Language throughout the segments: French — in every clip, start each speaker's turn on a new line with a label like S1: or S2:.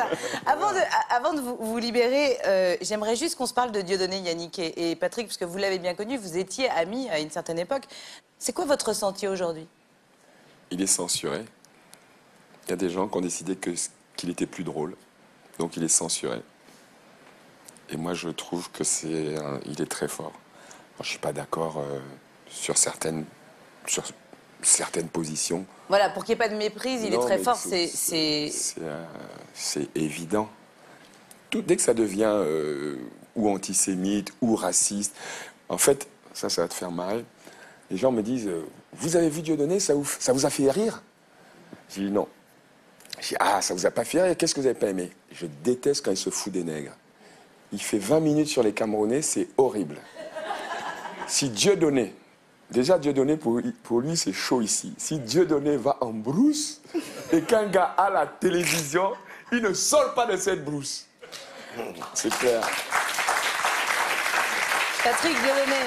S1: ça. Avant de vous libérer, j'aimerais juste qu'on se parle de Dieudonné, Yannick et Patrick, parce que vous l'avez bien connu, vous étiez amis à une certaine époque. C'est quoi votre ressenti aujourd'hui?
S2: Il est censuré. Il y a des gens qui ont décidé qu'il était plus drôle, donc il est censuré. Et moi, je trouve que il est très fort. Alors, je suis pas d'accord sur certaines positions.
S1: Voilà, pour qu'il n'y ait pas de méprise, il est très fort, c'est
S2: évident. Dès que ça devient ou antisémite ou raciste, en fait, ça va te faire marrer. Les gens me disent, vous avez vu Dieudonné, ça vous a fait rire? Je dis non. Je dis, ah, ça vous a pas fait rire, qu'est-ce que vous n'avez pas aimé? Je déteste quand il se fout des nègres. Il fait 20 minutes sur les Camerounais, c'est horrible. Si Dieudonné, déjà Dieudonné pour lui c'est chaud ici. Si Dieudonné va en brousse et qu'un gars à la télévision, il ne sort pas de cette brousse. C'est clair.
S1: Patrick Dieudonné.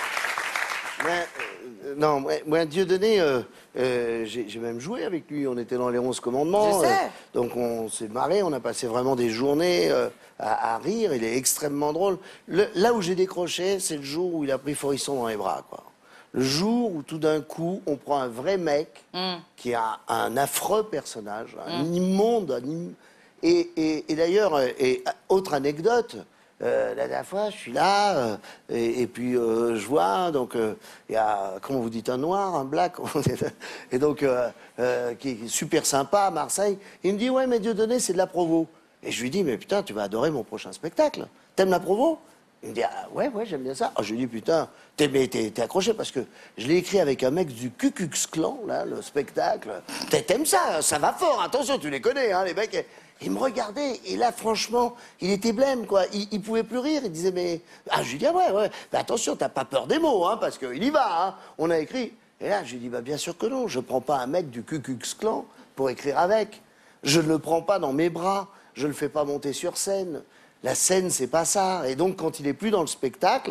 S3: Non, moi, Dieudonné, j'ai même joué avec lui. On était dans les 11 commandements.
S1: Je sais.
S3: Donc on s'est marré, on a passé vraiment des journées à rire. Il est extrêmement drôle. Là où j'ai décroché, c'est le jour où il a pris Forisson dans les bras, quoi. Le jour où tout d'un coup, on prend un vrai mec qui a un affreux personnage, un immonde, et d'ailleurs, autre anecdote. La dernière fois, je suis là, et puis je vois, donc, il y a, comment vous dites, un noir, un black, et donc, qui est super sympa à Marseille. Il me dit, ouais, mais Dieudonné, c'est de la provo. Et je lui dis, mais putain, tu vas adorer mon prochain spectacle. T'aimes la provo? Il me dit, ah, ouais, j'aime bien ça. Je lui dis, putain, t'es accroché, parce que je l'ai écrit avec un mec du Ku Klux Klan, là, le spectacle. T'aimes ça, ça va fort, attention, tu les connais, hein, les mecs. Il me regardait, et là, franchement, il était blême, quoi. Il pouvait plus rire, il disait, mais... Ah, je lui dis, ah, ouais, mais attention, t'as pas peur des mots, hein, parce qu'il y va, hein. On a écrit. Et là, je lui dis, bah, bien sûr que non, je prends pas un mec du Ku Klux Klan pour écrire avec. Je ne le prends pas dans mes bras, je le fais pas monter sur scène. La scène, c'est pas ça. Et donc, quand il est plus dans le spectacle,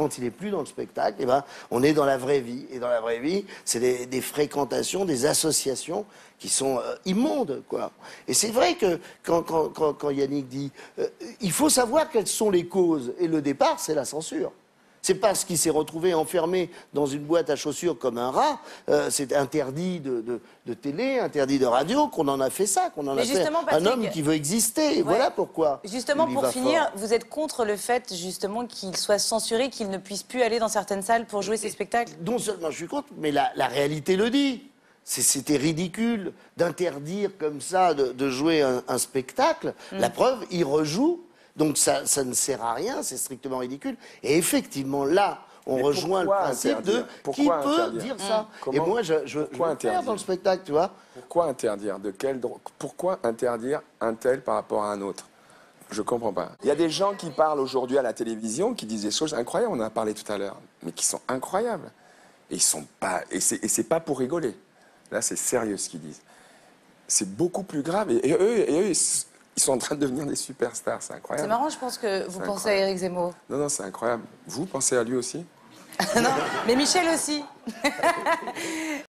S3: eh ben, on est dans la vraie vie. Et dans la vraie vie, c'est des fréquentations, des associations qui sont immondes, quoi. Et c'est vrai que quand Yannick dit, il faut savoir quelles sont les causes. Et le départ, c'est la censure. C'est parce qu'il s'est retrouvé enfermé dans une boîte à chaussures comme un rat. C'est interdit de télé, interdit de radio, qu'on en a fait ça, qu'on en a fait un homme qui veut exister. Et voilà pourquoi.
S1: Justement, pour finir, vous êtes contre le fait, justement, qu'il soit censuré, qu'il ne puisse plus aller dans certaines salles pour jouer ses spectacles?
S3: Non seulement je suis contre, mais la réalité le dit. C'était ridicule d'interdire comme ça de jouer un spectacle. La preuve, il rejoue. Donc ça ne sert à rien, c'est strictement ridicule. Et effectivement, là, on rejoint le principe de qui peut dire ça. Et moi, je veux faire dans le spectacle, tu vois.
S2: Pourquoi interdire? Pourquoi interdire un tel par rapport à un autre? Je comprends pas. Il y a des gens qui parlent aujourd'hui à la télévision, qui disent des choses incroyables, on en a parlé tout à l'heure, mais qui sont incroyables. Et ils sont pas, et c'est pas pour rigoler. Là, c'est sérieux ce qu'ils disent. C'est beaucoup plus grave. Et eux, ils sont en train de devenir des superstars, c'est incroyable.
S1: C'est marrant, je pense que vous pensez à Éric Zemmour.
S2: Non, c'est incroyable. Vous pensez à lui aussi?
S1: Non, mais Michel aussi.